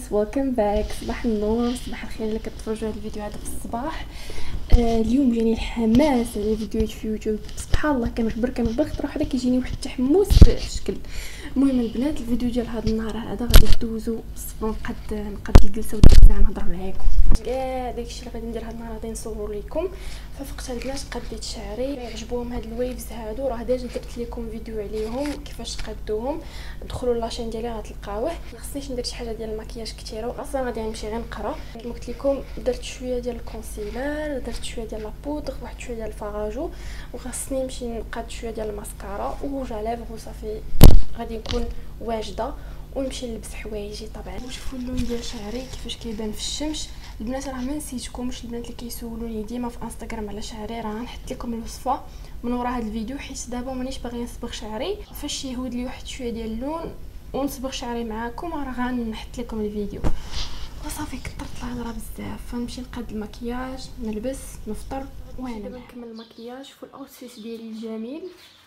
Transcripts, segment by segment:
ويلكم باك. صباح النور، صباح الخير اللي كتفرجوا هذا الفيديو هذا في الصباح. اليوم جاني الحماس على فيديوهات في يوتيوب. سبحان الله كنغبر خطره وحده كيجيني واحد التحمس في الشكل. المهم البنات، الفيديو ديال هذا النهار هذا غادي دوزو صفر. نقد الجلسه وديك نهضر معاكم كاع داكشي اللي غادي ندير هذا النهار. غادي نصور لكم. ففقت البنات قديت شعري، عجبوهم هاد الويفز هادو، راه ديجا درت لكم فيديو عليهم كيفاش قادوهم. دخلوا لاشين ديالي غتلقاوه. ما خصنيش ندير شي حاجه ديال المكياج كثيره، واصلا غادي نمشي غير نقرا. كما قلت لكم درت شويه ديال الكونسيلر، درت شويه ديال لابودغ، واحد شويه ديال الفاراجو، وخاصني نمشي نقاد شويه ديال الماسكارا وروج على لافغ وصافي. غادي نكون واجده ونمشي نلبس حوايجي طبعا. وشوفوا اللون ديال شعري كيفاش كيبان في الشمس. البنات راه ما نسيتكمش، البنات اللي كيسولوني ديما في انستغرام على شعري، راه نحط لكم الوصفه من ورا هذا الفيديو، حيت دابا مانيش باغيه نصبغ شعري. فاش يهود لي واحد شويه ديال اللون ونصبغ شعري معاكم راه غنحط لكم الفيديو. وصافي كثرت الهضره بزاف، فنمشي نقاد المكياج، نلبس، نفطر وانا نكمل المكياج. شوفوا الاوتفيت ديالي الجميل.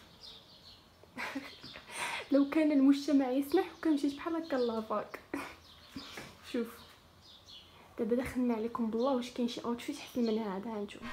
لو كان المجتمع يسمح وكنمشي بحال هكا لافاك. شوف دابا دخلنا عليكم بالله، واش كاين شي اوتفيت احسن من هذا؟ ها نتوما.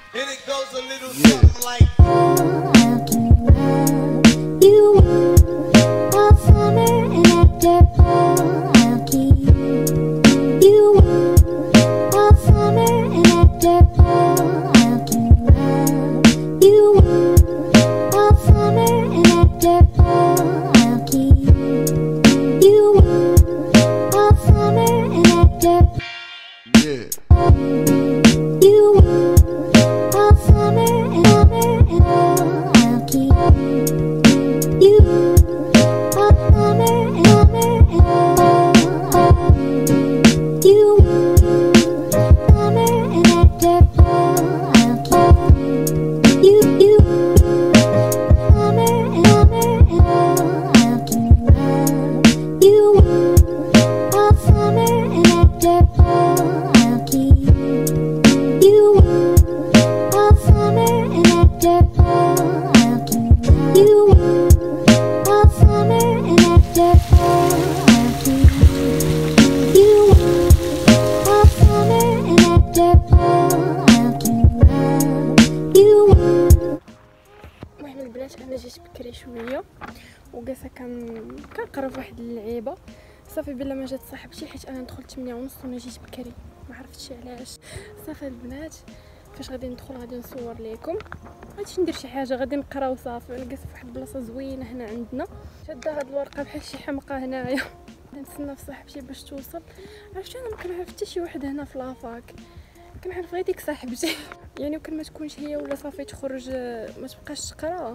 انا جيت بكري شويه وجالسه كنقرا فواحد اللعيبه. صافي بلا ما جات صاحبتي، حيت انا دخلت 8:30 وانا جيت بكري، ما عرفتش علاش. صافي البنات فاش غادي ندخل غادي نصور لكم. غادي ندير شي حاجه، غادي نقرا وصافي. لقيت فواحد البلاصه زوينه هنا عندنا، شاده هاد الورقه بحال شي حمقى هنايا. نتسنى في صاحبتي باش توصل. عرفتي انا ما كنعرف حتى شي واحد هنا في لافاك، كنعرف غير ديك صاحبتي. يعني وكان ما تكونش هي ولا صافي تخرج ما تبقاش تقرا،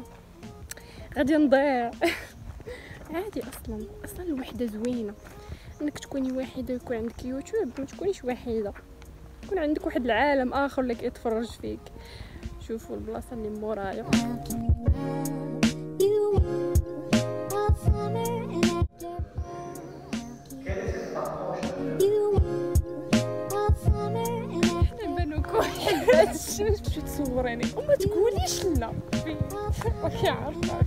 غادي نضيع. عادي اصلا الوحده زوينه، انك تكوني وحيده ويكون عندك يوتيوب، ما تكونيش وحيده، يكون عندك واحد العالم اخر اللي كيتفرج فيك. شوفوا البلاصه اللي مورايا. الشمس باش تصوريني وما تقوليش لا. راكي عارفه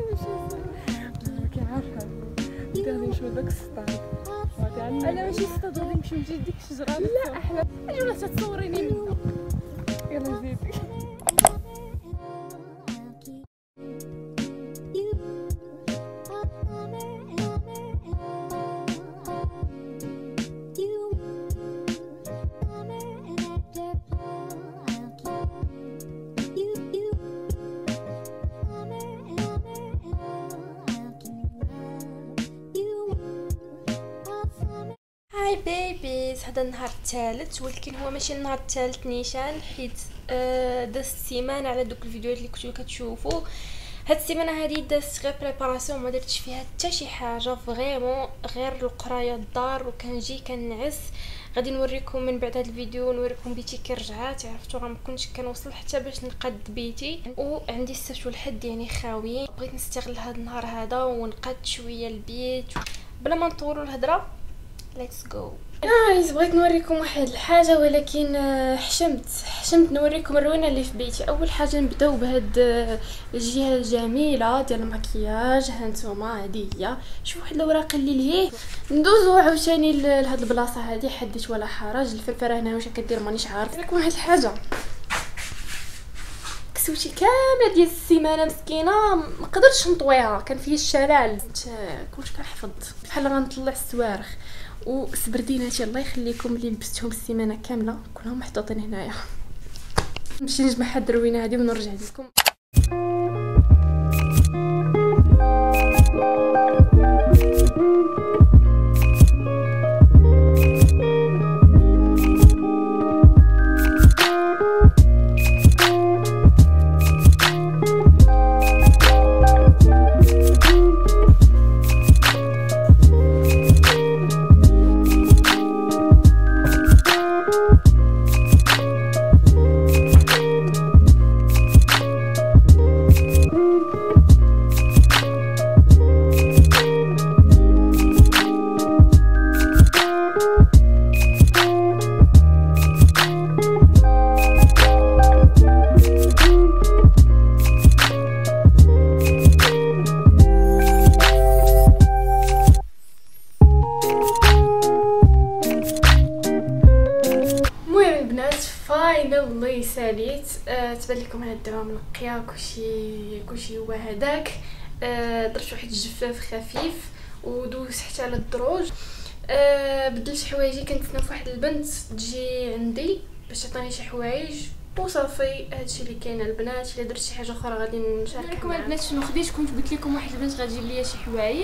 غادي نمشيو لداك السطاد. انا ماشي السطاد، غادي نمشيو لديك الشجره. لا احلى ولا تصوريني منها. يلا زيدي. هاي بيبيز، هذا النهار الثالث، ولكن هو ماشي النهار الثالث نيشان، حيت دازت السيمانه على دوك الفيديوهات اللي كنتو كتشوفوا. هاد السيمانه هادي دازت غير بريباراسيون، ما درتش فيها حتى شي حاجه فريمون، غير القرايه الدار وكنجي كنعس. غادي نوريكم من بعد هذا الفيديو، نوريكم بيتي كي رجعات. عرفتوا راه ما كنتش كنوصل حتى باش نقاد بيتي، وعندي السبت والحد يعني خاويين. بغيت نستغل هذا النهار هذا ونقاد شويه البيت بلا ما نطولوا الهضره. Let's go. بغيت نوريكم واحد الحاجه، ولكن حشمت نوريكم الروينه اللي في بيتي. اول حاجه نبداو بهاد الجهه الجميله ديال المكياج. ها نتوما هذه هي، شوفوا واحد الاوراق اللي لهيه. ندوزو عاوتاني لهاد البلاصه هذه، حدث ولا حرج. الفلفله هنا واش كدير مانيش عارف. لكم واحد الحاجه، كسوتي كامله ديال السيمانه مسكينه ما قدرتش نطويها، كان فيه الشلال، كنت كنحفظ بحال غنطلع الصواريخ. وسبرديناتي الله يخليكم اللي لبستهم السيمانه كامله كلهم محطوطين هنايا. نمشي نجمع هاد الروينه هذه ونرجع لكم. فاينالي ساليت. تبان لكم هاد الدواء منقيه، كلشي هو هذاك. درت واحد الجفاف خفيف ودوز حتى على الدروج. بدلت حوايجي، كنتسنى فواحد البنت تجي عندي باش تعطيني شي حوايج وصافي. هادشي اللي كاين البنات. الا درت شي حاجه اخرى غادي نشارك لكم البنات شنو خديت. كنت قلت لكم واحد البنت غتجيب ليا شي حوايج.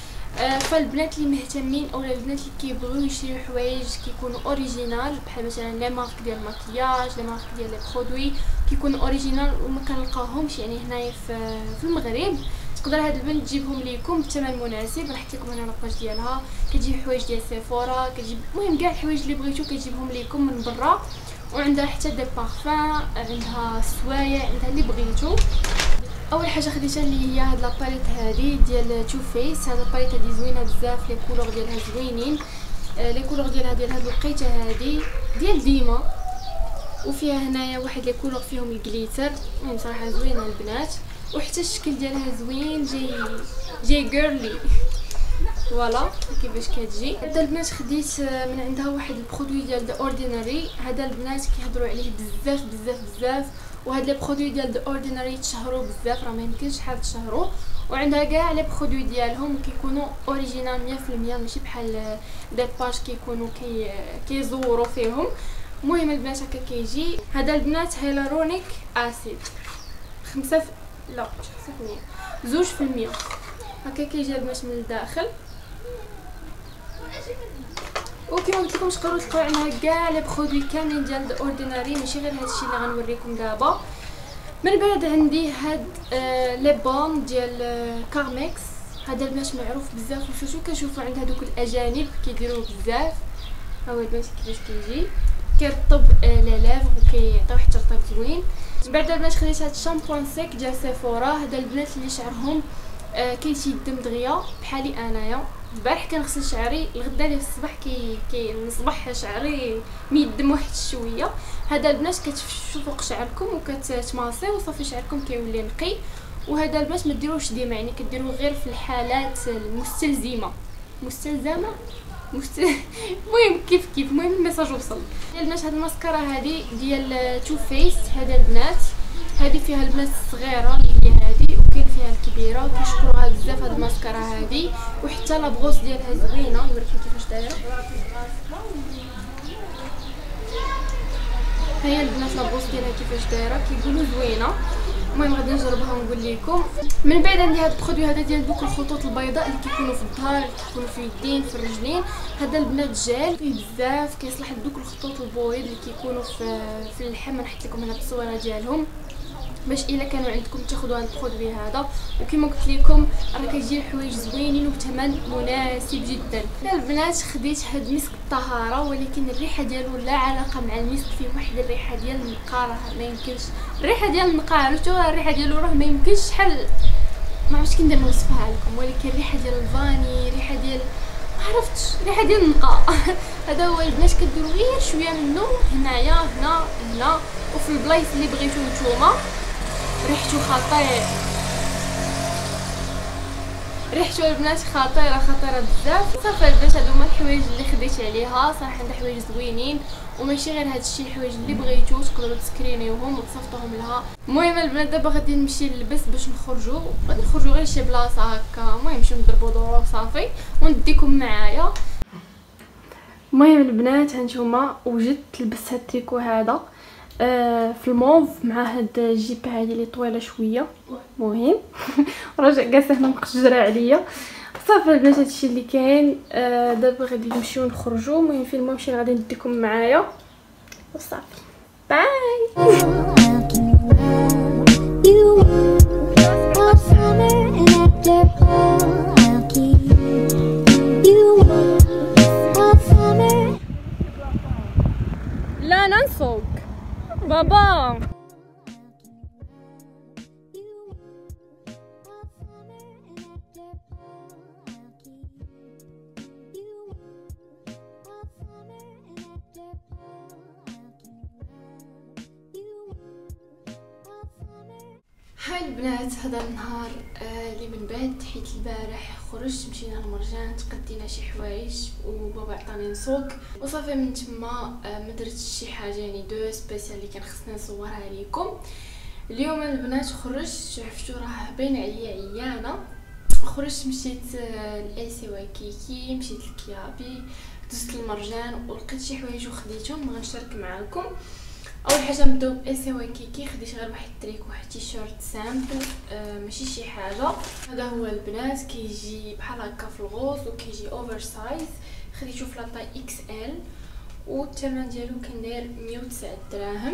فالبنات اللي مهتمين اولا البنات اللي كيبغيو يشريو حوايج كيكونوا اوريجينال، بحال مثلا لي مارك ديال المكياج، لي مارك ديال لي برودوي كيكونوا اوريجينال وما كنلقاهمش يعني هنايا في المغرب. تقدر هاد البنت تجيبهم ليكم بثمن مناسب. راح لكم هنا لاباج ديالها، كتجيب حوايج ديال سيفورا، كتجيب المهم كاع الحوايج اللي بغيتو كتجيبهم ليكم من برا. وعندها حتى دي بارفان، عندها سوايع، عندها اللي بغيتو. اول حاجه خديتها اللي هي هاد لاباليت هادي ديال تو فيس. هاد لاباليت هادي زوينه بزاف، لي كولور ديالها زوينين. لي كولور ديالها ديال هاد الوقيته هادي ديال ديما، وفيها هنايا واحد لي كولور فيهم الجليتر. المهم صراحه زوينه البنات، وحتى الشكل ديالها زوين، جاي جيرلي فوالا كيفاش كتجي. هذا البنات خديت من عندها واحد البرودوي ديال ذا اورديناري. هذا البنات كيهضروا عليه بزاف بزاف بزاف، وهاد لي برودوي ديال ذا اورديناري تشهروا بزاف، راه ما يمكنش شحال تشهروا. وعندها كاع لي برودوي ديالهم كيكونوا اوريجينال 100%، ماشي بحال دي باج كيكونوا كيزوروا فيهم. المهم البنات هكا كيجي. هذا البنات هيلورونيك اسيد 2% هكا كيجي البنات من الداخل. وكما قلت لكم تقدروا تلقاو عندها كاع لي برودوي كاملين ديال ذا اورديناري، ماشي غير هادشي اللي غنوريكم دابا. من بعد عندي هاد لي بون ديال كارميكس. هذا البنات معروف بزاف، وشوفوا كنشوفوا عند هذوك الاجانب كيديروه بزاف. ها هو البنات كيفاش كيجي، كيرطب لي ليفر وكيعطي واحد الترطيب زوين. من بعد البنات خديت هاد الشامبوان سيك ديال سيفورا. هذا البنات اللي شعرهم كيتيدم دغيا بحالي انايا. البارح كنغسل شعري، الغدا ديال الصباح كي الصباح شعري ميدم واحد شويه. هذا البنات كتفشوا فوق شعركم وكتماصي وصافي شعركم كيولي نقي. وهذا البنات ما ديروش ديما، يعني كديروه غير في الحالات المستلزمه. المهم كيف المهم الميساج وصل. البنات هاد الماسكارا هذه ديال تو فيس. هذا البنات هذه فيها البنات الصغيره اللي هي هذه، وكاين فيها الكبيره. كنشكروها بزاف هاد الماسكارا هذه، وحتى لابغوس ديالها زوينه. نوريكم كيفاش دايره. هي البنات لابغوس ديالها كيفاش دايره، كيقولوا زوينه. المهم غادي نجربها ونقول لكم. من بعد عندي هذا البرودوي هذا ديال دوك الخطوط البيضاء اللي كيكونوا في الظهر، اللي كيكونوا في اليدين، في الرجلين. هذا البنات جال فيه بزاف، كيصلح لدوك الخطوط البويض اللي كيكونوا في اللحم. نحط لكم هنا التصويره ديالهم باش الا كانوا عندكم تاخذوا هذا البرودوي هذا. وكما قلت لكم راه كيجي حوايج زوينين وبثمن مناسب جدا. البنات خديت هاد مسك الطهاره، ولكن الريحه ديالو لا علاقه مع المسك، فيه واحد الريحه ديال النقاره ما يمكنش. الريحه ديال النقاره عرفتوا، الريحه ديالو راه ما يمكنش شحال ما عرفتش كندير نوصفها لكم، ولكن الريحه ديال الفاني، ريحه ديال عرفتش ريحه ديال النقاء. هذا هو البنات، كديروا غير شويه منه هنايا هنا وفي البلايص اللي بغيتو نتوما. ريحته خطير، ريحته البنات خطيره بزاف. صافي البنات، هادو هما الحوايج اللي خديت عليها. صراحه عندها حوايج زوينين وماشي غير هادشي، الحوايج اللي بغيتو تقدروا تسكرينيوهم وتصيفطوهم لها. المهم البنات دابا غادي نمشي نلبس باش غادي نخرجوا غير شي بلاصه هكا، المهم نمشيو نضربوا دورو صافي ونديكم معايا. المهم البنات هانتوما وجدت لبست هاد التريكو هذا في الموف مع هاد الجيب هذه اللي طويله شويه. مهم راجع جالسه هنا مقجره عليا. صافي البنات هادشي اللي كاين. دابا غادي نمشيو نخرجوا. المهم فين ما مشينا غادي نديكم معايا وصافي. باي. لا ننسوك بابا. هاي البنات، هذا النهار اللي من بعد حيت البارح خرجت مشينا للمرجان، تقدينا شي حوايج وبابا عطاني نسوق وصافي. من تما ما درتش شي حاجه يعني دو سبيسيال اللي كان خصني نصورها لكم اليوم. البنات خرجت، عرفتوا راه باين عليا عيانه. خرجت مشيت لإلسي وايكيكي، مشيت لكيابي، دزت المرجان ولقيت شي حوايج وخديتهم غنشارك معكم. اول حاجه نبداو بإلسي وايكيكي. خديت غير واحد التريك وواحد تيشيرت سامبل، ماشي شي حاجه. هذا هو البنات، كيجي بحال هكا في الغوص وكيجي اوفر سايز. خديته في لاطاي اكس ال والثمن ديالو كان داير 109 دراهم.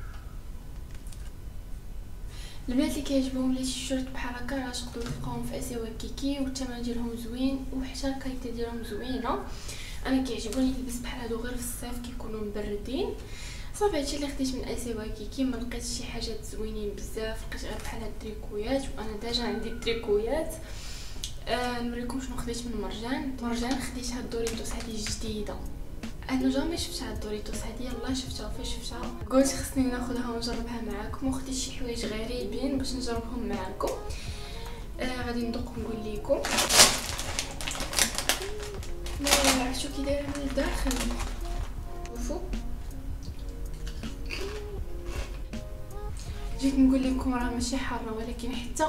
البنات اللي كيعجبهم لي تيشيرت بحال هكا راه تقدروا تلقاوهم في إلسي وايكيكي والثمن ديالهم زوين وحتى الكاليتي ديالهم زوينه. انا كيعجبوني نلبس بحال هادو غير في الصيف كيكونوا مبردين. صافي هادشي اللي خديت من إلسي وايكيكي. ما لقيتش شي حاجات زوينين بزاف، لقيت غير بحال هاد التريكويات وانا ديجا عندي التريكويات. نوريكم شنو خديت من مرجان. خديت هاد دوريتوس هذه جديده، انا جامي شفت هاد دوريتوس هذه، يلاه شفتها فين شفتها قلت خصني ناخذها ونجربها معاكم. وخديت شي حوايج غريبين باش نجربهم معاكم. غادي ندوق ونقول لكم. ما عرفتو كي دايره من الداخل. شوفوا جيت نقول لكم راه ماشي حاره، ولكن حتى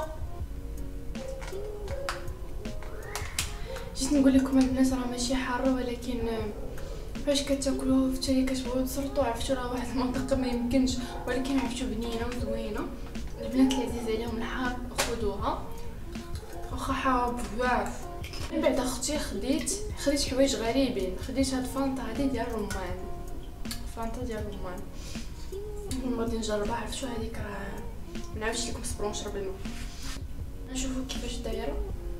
جيت نقول لكم البنات راه ماشي حاره، ولكن فاش كتاكلوه في التالي كتبغيو تسرطوا. عرفتوا راه واحد المنطقه ما يمكنش، ولكن عرفتوا بنينه وزوينه. البنات اللي عزيز عليهم الحار خذوها، واخا حاره بزاف. من بعد اختي خديت حوايج غريبين. خديت هاد فانطا هادي ديال الرمان، فانطا ديال الرمان. غادي نجربها. عرفتوا هذيك راه ما نعاودش لكم صبروا نشرب الماء. نشوفوا كيفاش دايره.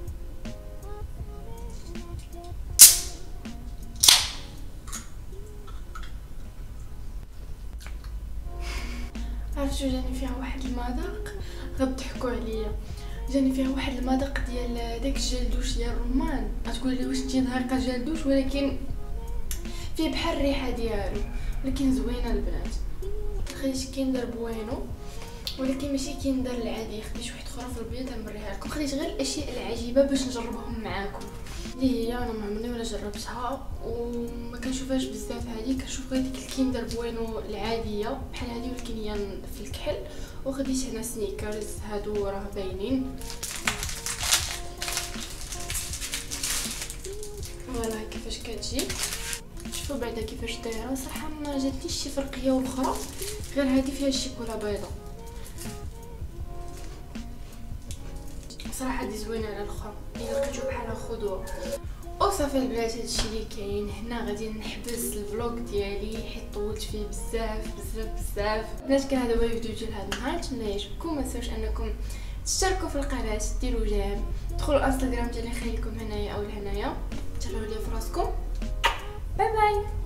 عرفتوا جاني فيها واحد المذاق غتضحكوا عليا. جاني فيها واحد المذاق ديال داك الجلدوش ديال الرمان. غتقول لي واش انت ذايقه جلدوش، ولكن فيه بحال الريحه ديالو، ولكن زوينه البنات. خديت كيندر بوينو، ولكن ماشي كيندر العادي. خديت واحد اخرى في البيض نوريها لكم. خديت غير الاشياء العجيبه باش نجربهم معاكم، اللي هي انا ما عمرني ولا جربتها وما كنشوفهاش بزاف. هذه كنشوف غير ديك الكيندر بوينو العاديه بحال هذه، ولكن هي في الكحل. وخديت هنا سنيكرز، هادو راه باينين. فوالا كيفاش كتجي. شوفوا بعدا كيفاش دايره. صراحه ما جاتنيش شي فرقيه والاخرى، غير هذه فيها الشيكولا بيضاء. صراحه دي زوينه على الاخرى، الا لقيتو بحالها خذوها. وصافي البنات هادشي اللي كاين هنا. غادي نحبس الفلوق ديالي حيت طولت فيه بزاف. البنات كان هذا هو الفيديو ديال هذا النهار. نتمنى يعجبكم. ما تنساوش انكم تشتركوا في القناه، ديروا جيم، دخلوا الانستغرام ديالي خليكم هنايا او لهنايا. تهلاو لي فراسكم. باي باي.